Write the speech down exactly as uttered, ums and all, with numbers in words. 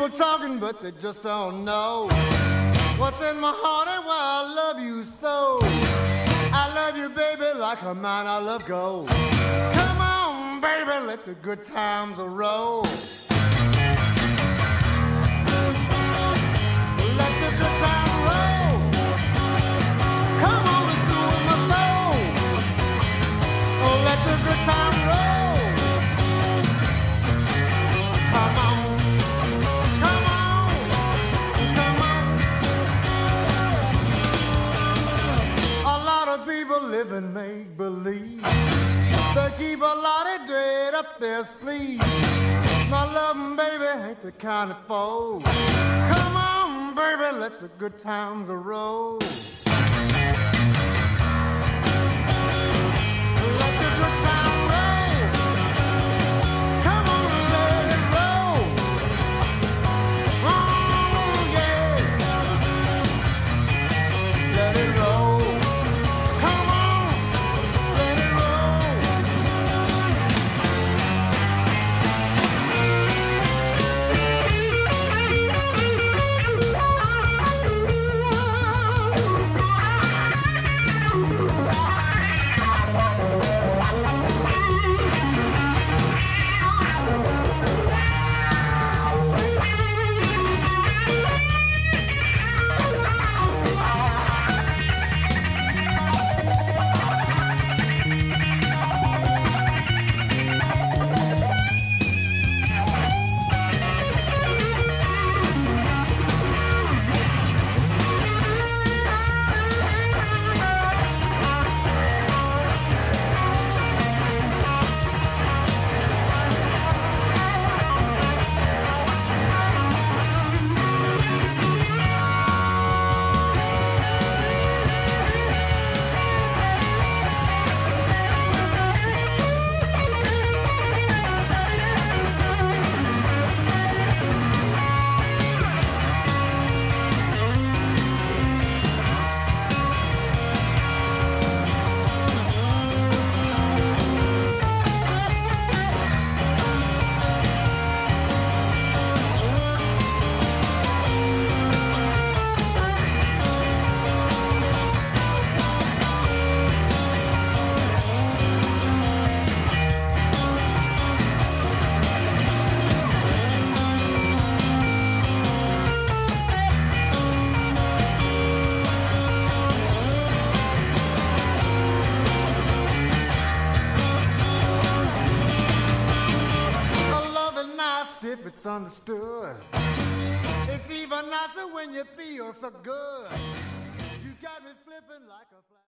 People talking, but they just don't know what's in my heart and why I love you so. I love you, baby, like a mine I love gold. Come on, baby, let the good times roll. Let the good times roll. Come on, and soothe my soul. Oh, let the good times roll. Come on. People live in make-believe. They keep a lot of dread up their sleeve. My loving baby ain't the kind of foe. Come on, baby, let the good times roll. Let the good times roll. Come on and let it roll. Oh, yeah. Let it roll. If it's understood, it's even nicer when you feel so good. You got me flipping like a fly.